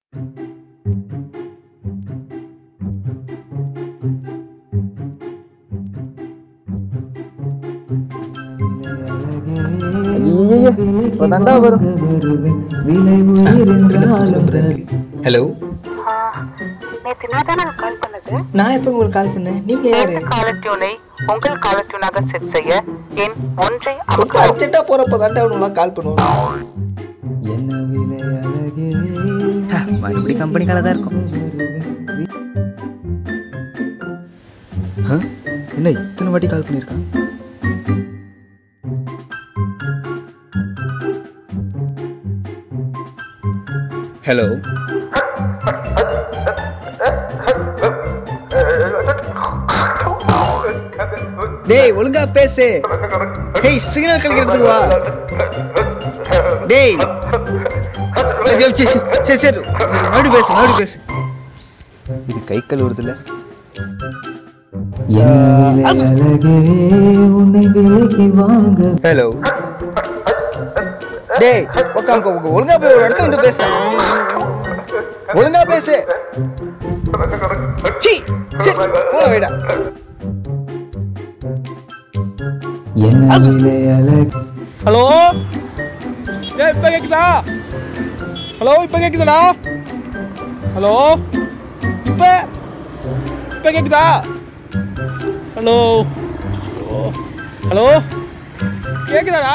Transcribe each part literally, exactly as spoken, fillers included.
Hello, நேத்து நான் தான் கால் பண்ணது. நான் எப்போ உங்களுக்கு கால் பண்ணேன்? நீங்க யாரு? காலர் டியூனை உங்கள் காலர் டியூனாக செட் செய்ய என் ஒன்றை ரொம்ப அர்ஜென்ட்டா போறப்ப தாண்டா உனக்கு கால் பண்ணுவோம். மறுபடி கம்பெனி கால தான் இருக்கும். என்ன இத்தனை வாட்டி கால் பண்ணியிருக்கான்? ஹலோ, டேய் ஒழுங்கா பேசு. டேய் சிக்னல் கிடைக்கிறதுக்கு வா. டேய் சரி சரி மறுபடி பேசு மறுபடி பேசு. இது கை கழுவுறதுல ஹலோ. டேய் உட்காந்து ஒழுங்கா போய் ஒரு இடத்துல வந்து பேச. ஒழுங்கா பேசு. சீ சரி போன வைடா. ஹலோ, ஏ இப்ப கேக்குதா? ஹலோ இப்ப கேக்குதாடா? ஹலோ இப்ப இப்ப கேக்குதா? ஹலோ ஹலோ கேக்குதாடா?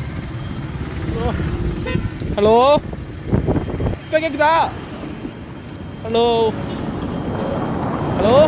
ஹலோ இப்ப கேக்குதா? ஹலோ ஹலோ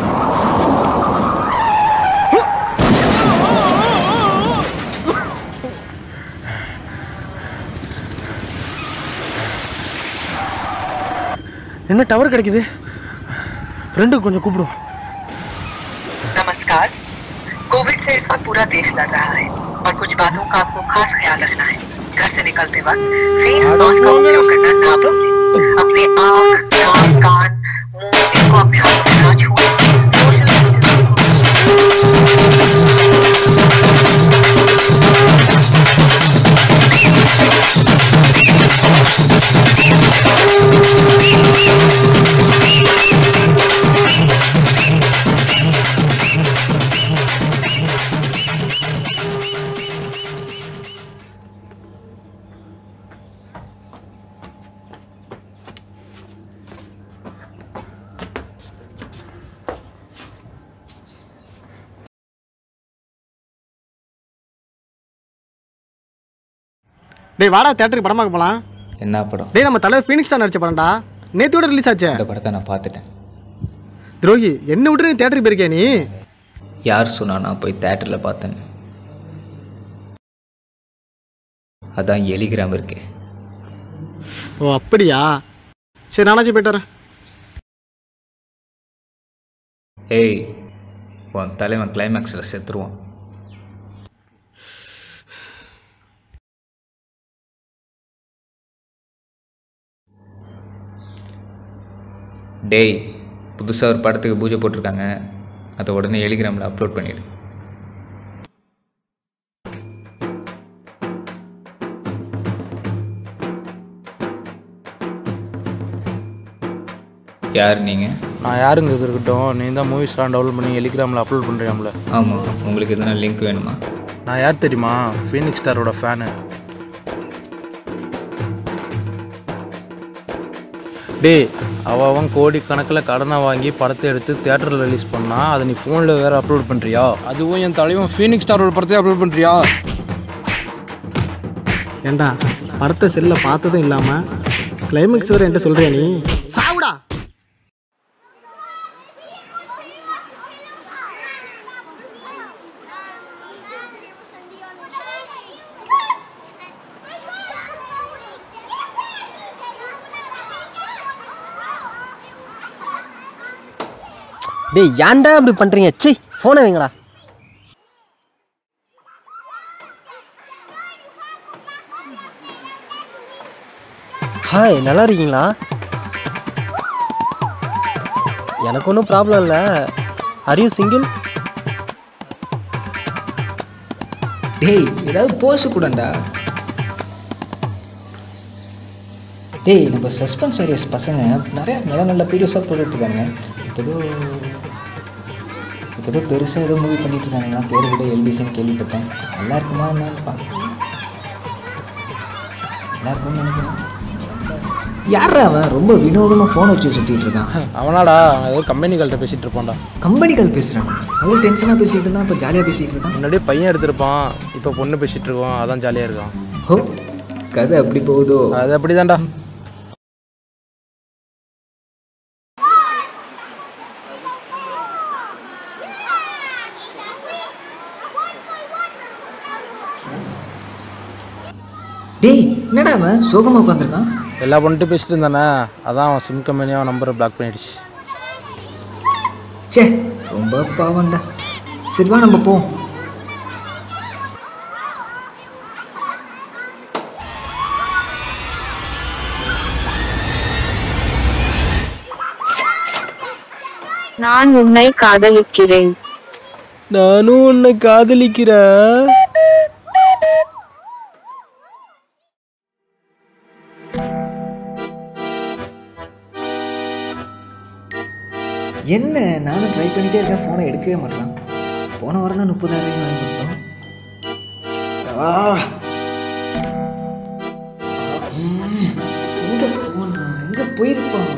என்ன टावर கிடைக்குது? फ्रेंड கொஞ்சம் கூப்பிடுவோம். नमस्कार। कोविड से इस वक्त पूरा देश लड़ रहा है और कुछ बातों का आपको खास ख्याल रखना है। घर से निकलते वक्त फेस मास्क का उपयोग करना ना भूलें। अपने आँख, नाक, कान, मुंह इनको अपने हाथों से ना छुएं। டேய் வாடா தியேட்டருக்கு படம் பார்க்க போலாம். என்ன படம்? டேய் நம்ம தலைவர் ஃபீனிக்ஸ் ஸ்டார் நடிச்ச படம்டா. நேத்தோட ரிலீஸ் ஆச்சு. இந்த படத்தை நான் பார்த்துட்டேன். துரோகி, என்ன விட்டு நீ தியேட்டருக்கு போயிருக்கியா நீ? யார் சொன்னா நான் போய் தியேட்டரில் பார்த்தேன்? அதான் எலிகிராம் இருக்கு. ஓ அப்படியா? சரி நானாச்சும் போயிட்டு வரேன். ஏய் உன் தலைவன் கிளைமேக்ஸில் செத்துருவான். டேய் புதுசாக ஒரு படத்துக்கு பூஜை போட்டிருக்காங்க, அதை உடனே எலிகிராமில் அப்லோட் பண்ணிவிடு. யார் நீங்கள்? நான் யாருங்க இது இருக்கட்டும், நீ தான் மூவிஸ்லாம் டவுன்லோட் பண்ணி எலிகிராமில் அப்லோட் பண்ணுறியாம்ல? ஆமாம், உங்களுக்கு எதனா லிங்க் வேணுமா? நான் யார் தெரியுமா? Phoenix ஸ்டாரோட fan. டே அவன் கோடி கணக்கில் கடனை வாங்கி படத்தை எடுத்து தியேட்டரில் ரிலீஸ் பண்ணால் அதை நீ ஃபோனில் வேறு அப்லோட் பண்ணுறியா? அதுவும் என் தலைவன் ஃபீனிக்ஸ் ஸ்டாரோட படத்தை அப்லோட் பண்ணுறியா? ஏண்டா படத்தை செல்லில் பார்த்ததும் இல்லாமல் கிளைமேக்ஸ் வேறு என்கிட்ட சொல்கிறியா நீ? சாவுடா. டேய் ஏன்டா இப்படி பண்ணுறீங்க? சி ஃபோனை வைங்கடா. ஹாய், நல்லா இருக்கீங்களா? எனக்கு ஒன்றும் ப்ராப்ளம் இல்லை. Are you single? டேய் ஏதாவது போஸ்ட் கூடண்டா. டேய் நம்ம சஸ்பென்ஸ் சீரியஸ் பசங்க நிறையா நல்ல நல்ல வீடியோஸாக போட்டுட்ருக்காங்க. இப்போ ஏதோ இப்போ ஏதோ பெருசாக ஏதோ மூவி பண்ணிகிட்டு இருக்கானுங்களா, பேர் கூட எல்டிசின்னு கேள்விப்பட்டேன். நல்லா இருக்குமா என்னன்னு பார்க்க நல்லா இருக்கும்னு நினைக்கிறேன். யாரா அவன் ரொம்ப வினோதமாக ஃபோனை வச்சு சுற்றிட்டு இருக்கான்? அவனாடா ஏதோ கம்பெனிகள்கிட்ட பேசிகிட்டு இருப்பான்டா. கம்பெனிகள் பேசுகிறான். முதல்ல டென்ஷனாக பேசிகிட்டு இருந்தான், இப்போ ஜாலியாக பேசிகிட்டு இருக்கான். முன்னாடியே பையன் எடுத்திருப்பான், இப்போ பொண்ணு பேசிகிட்டு இருக்கோம், அதான் ஜாலியாக இருக்கான். ஓ கதை அப்படி போகுதோ? அது அப்படி தான்டா. டேய் என்னடா அவன் சோகமாக உட்காந்துருக்கான்? எல்லா பொண்ணுட்டு பேசிட்டு இருந்தானே, அதான் அவன் சிம் கம்பெனியாக நம்பரை பிளாக் பண்ணிடுச்சு. சே ரொம்ப பாவம்டா. சரிவா நம்ம போ. நான் உன்னை காதலிக்கிறேன். நானும் உன்னை காதலிக்கிறேன். என்ன நானும் ட்ரை பண்ணிகிட்டே இருக்கேன், ஃபோனை எடுக்கவே மாட்டேறான். போன வாரம் தான் முப்பதாயிரம் வாங்கி கொடுத்தோம். எங்கே போனா எங்கே போயிருப்பாங்க?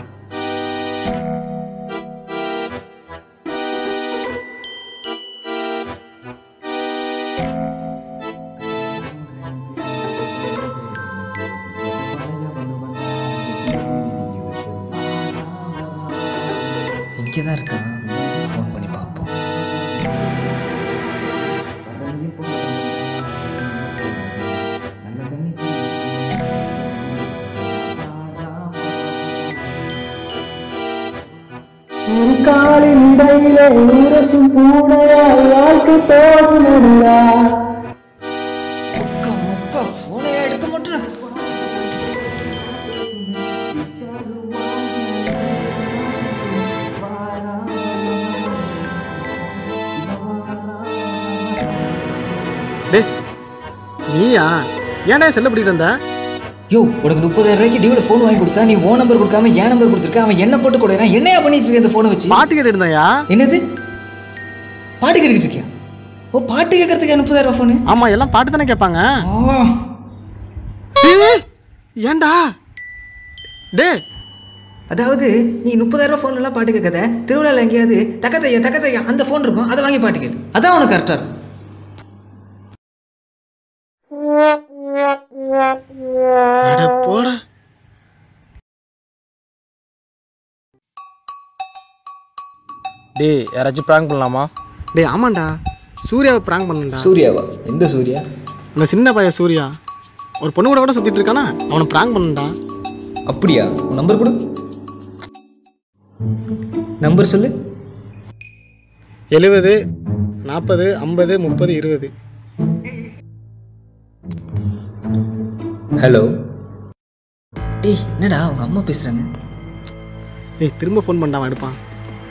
இங்கே தான் இருக்கான், ஃபோன் பண்ணி பார்ப்போம். ஃபோனை எடுக்க மாட்டேன். டே நீயா ஏன்டா செல்ல பிடிக்கிட்டு இருந்த? யோ உனக்கு முப்பதாயிரம் ரூபாய்க்கு டியூவில் ஃபோன் வாங்கி கொடுத்தா, நீ ஓ நம்பர் கொடுக்காம ஏன் நம்பர் கொடுத்துருக்க. அவன் என்ன போட்டு கொடுக்குறான், என்னையா பண்ணிட்டு இருக்க இந்த ஃபோனை வச்சு? பாட்டு கேட்டு இருந்தாயா? என்னது பாட்டு கேட்டுக்கிட்டு இருக்கியா? ஓ பாட்டு கேட்கறதுக்கு முப்பதாயிரம் ரூபா ஃபோனு? ஆமாம் எல்லாம் பாட்டு தானே கேட்பாங்க. ஏன்டா டே? அதாவது நீ முப்பதாயிரம் ரூபா ஃபோன்லாம் பாட்டு கேட்காத, திருவிழாவில் எங்கேயாவது தக்கத்தையா தக்கத்தையா அந்த ஃபோன் இருக்கும், அதை வாங்கி பாட்டு கேட்டு, அதான் உனக்கு கரெக்டாக இருக்கும். போட டேய் யாராச்சும் ப்ராங்க் பண்ணலாமா? டே ஆமாண்டா, சூர்யாவை ப்ராங்க் பண்ணா. சூர்யாவா? எந்த சூர்யா? அந்த சின்ன பையன் சூர்யா ஒரு பொண்ணு கூட கூட சுற்றிட்டு இருக்கானா, அவனை ப்ராங்க் பண்ணா. அப்படியா? உன் நம்பர் கொடு. நம்பர் சொல்லு. எழுபது நாற்பது ஐம்பது முப்பது இருபது. ஹலோ. டேய் என்னடா அவங்க அம்மா பேசுகிறாங்க. டேய் திரும்ப ஃபோன் பண்ணா அவன் எடுப்பான்.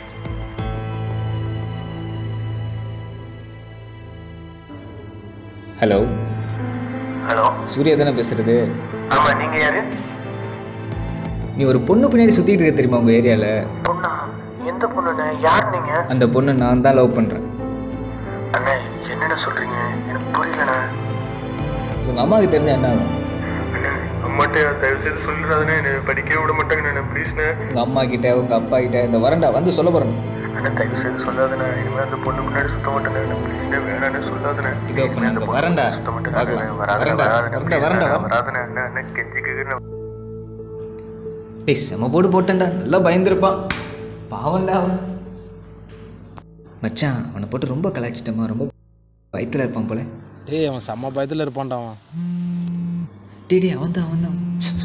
ஹலோ. ஹலோ சூர்யா தானே பேசுறது? ஆமா, நீங்க யாரு? நீ ஒரு பொண்ணு பின்னாடி சுற்றிட்டு இருக்க தெரியுமா உங்கள் ஏரியாவில்? பொண்ணா? எந்த பொண்ணுண்ணே? யார் நீங்க? அந்த பொண்ணை நான் தான் லவ் பண்ணுறேன். அண்ணே என்னென்ன சொல்றீங்க, எனக்கு புரியலண்ணே. உங்கள் அம்மாவுக்கு தெரிஞ்சா என்ன ஆகும்? அண்ணே அம்மாட்ட தயவு செய்து சொல்லிடாதுண்ணே, என்னை படிக்கவே விட மாட்டாங்கண்ணே, ப்ளீஸ்ண்ணே. உங்கள் அம்மா கிட்ட உங்கள் அப்பா கிட்ட இந்த வரண்டா வந்து சொல்ல போகிறேன். அண்ணே தயவு செய்து சொல்லாதுண்ணே, இனிமேல் அந்த பொண்ணு முன்னாடி சுத்த மாட்டேண்ணே, ப்ளீஸ்ண்ணே, வேணாண்ணே சொல்லாதுண்ணே. இதோ இப்போ நாங்கள் வரண்டா சுத்த பார்க்கலாம். மாட்டேண்ணே, வராதுண்ணே, வரண்டா வராதுண்ணே, வரண்டா வரண்டா வராதுண்ணே, அண்ணே அண்ணே கெஞ்சிக்குன்னு. டேய் செம போட்டு போட்டேன்டா, நல்லா பயந்துருப்பான். பாவண்டா அவன். மச்சான் அவனை போட்டு ரொம்ப கலாய்ச்சிட்டமா, ரொம்ப பயத்தில் இருப்பான் போல. டேய் அவன் செம்ம பயத்தில் இருப்பான்டா அவன். டேய் டேய் அவன் தான் அவன் தான்.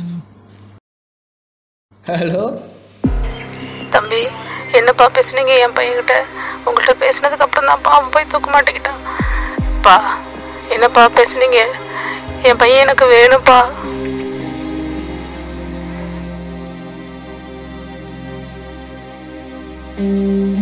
ஹலோ தம்பி, என்னப்பா பேசுனீங்க என் பையன்கிட்ட? உங்கள்கிட்ட பேசினதுக்கு அப்புறம் தான்ப்பா அவன் போய் தூக்க மாட்டேங்கிட்டான். பா என்னப்பா பேசுனீங்க? என் பையன் எனக்கு வேணும்ப்பா. Mm-hmm.